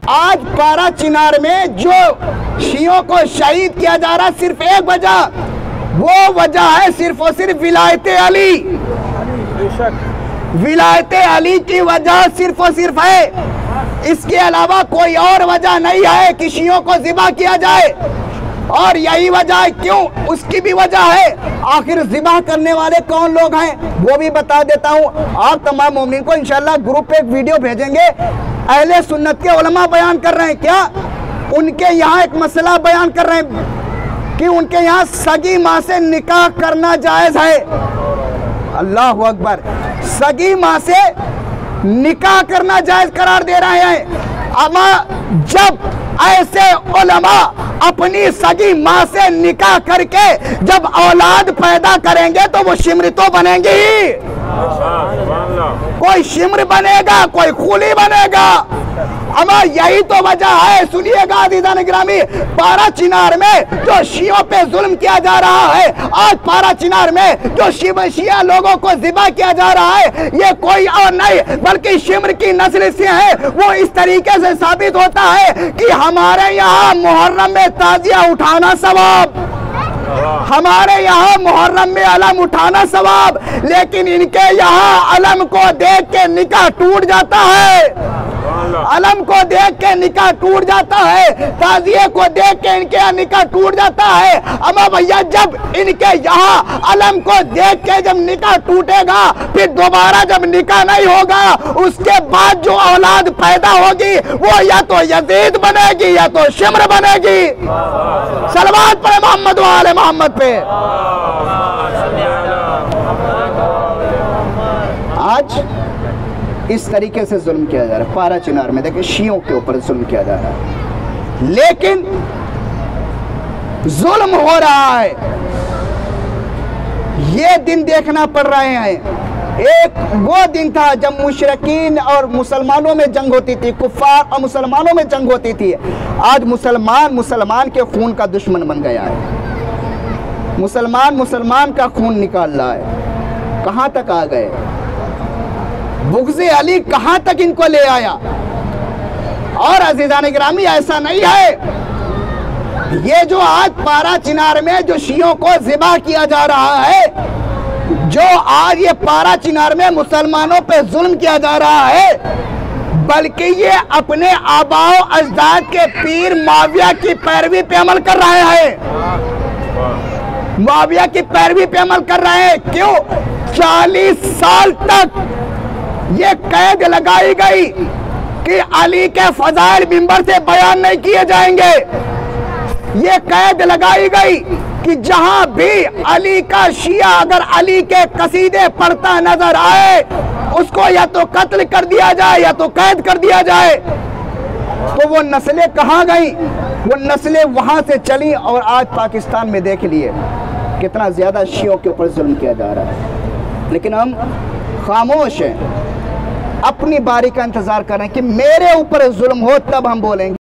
आज पारा चिनार में जो शियों को शहीद किया जा रहा है, सिर्फ एक वजह, वो वजह है सिर्फ और सिर्फ विलायते अली। विलायते अली की वजह सिर्फ और सिर्फ है, इसके अलावा कोई और वजह नहीं है कि शियों को ज़िबा किया जाए। और यही वजह है क्यों, उसकी भी वजह है। आखिर ज़िबा करने वाले कौन लोग हैं वो भी बता देता हूँ। आप तमाम मोमिन को इंशाल्लाह ग्रुप पे एक वीडियो भेजेंगे। अहले सुन्नत के उलमा बयान कर रहे हैं, क्या उनके यहाँ एक मसला बयान कर रहे हैं कि उनके यहाँ सगी माँ से निकाह करना जायज़ है। अल्लाह अकबर, सगी माँ से निकाह करना जायज़ करार दे रहे हैं। अमा जब ऐसे उलमा अपनी सगी माँ से निकाह करके जब औलाद पैदा करेंगे तो वो शिम्र तो बनेंगे ही। कोई शिम्र बनेगा, कोई खूली बनेगा। अमा यही तो वजह है, सुनिएगा अज़ीज़ान गिरामी, पारा चिनार में जो शियों पे जुल्म किया जा रहा है, आज पारा चिनार में जो शिया लोगों को ज़िबा किया जा रहा है, ये कोई और नहीं बल्कि शिम्र की नस्ल से है। वो इस तरीके से साबित होता है कि हमारे यहाँ मुहर्रम में ताजिया उठाना सवाब, हमारे यहाँ मुहर्रम में अलम उठाना सवाब, लेकिन इनके यहाँ अलम को देख के निकाह टूट जाता है। अलम को देख के निकाह टूट जाता है, ताजिए को देख के इनके यहाँ निकाह टूट जाता है। अमा भैया जब इनके यहाँ अलम को देख के जब निकाह टूटेगा, फिर दोबारा जब निकाह नहीं होगा, उसके बाद जो औलाद पैदा होगी वो या तो यजीद बनेगी या तो शिम्र बनेगी। सलवात पढ़े मोहम्मद वाले मोहम्मद पे। आज इस तरीके से जुल्म किया जा रहा है पारा चिनार में। देखिए शियों के ऊपर जुल्म किया जा रहा है, लेकिन जुल्म हो रहा है, ये दिन देखना पड़ रहे हैं। एक वो दिन था जब मुशरिकीन और मुसलमानों में जंग होती थी, कुफ्फार और मुसलमानों में जंग होती थी। आज मुसलमान के खून का दुश्मन बन गया है। मुसलमान का खून निकाल रहा है। कहां तक आ गए? बुग़्ज़े अली कहां तक इनको ले आया। और अज़ीज़ान गिरामी ऐसा नहीं है, ये जो आज पारा चिनार में जो शियों को ज़िबा किया जा रहा है, जो आज ये पारा चिनार में मुसलमानों पे जुल्म किया जा रहा है, बल्कि ये अपने आबाओ अजदाद के पीर मुआविया की पैरवी पे अमल कर रहे हैं। मुआविया की पैरवी पे अमल कर रहे हैं। क्यों? 40 साल तक ये कैद लगाई गई कि अली के फजाइल मिंबर से बयान नहीं किए जाएंगे। ये कैद लगाई गई कि जहां भी अली का शिया अगर अली के कसीदे पढ़ता नजर आए, उसको या तो कत्ल कर दिया जाए या तो कैद कर दिया जाए। तो वो नस्लें कहां गई? वो नस्लें वहां से चली और आज पाकिस्तान में देख लिए कितना ज्यादा शियों के ऊपर जुल्म किया जा रहा है। लेकिन हम खामोश हैं, अपनी बारी का इंतजार कर रहे हैं कि मेरे ऊपर जुल्म हो तब हम बोलेंगे।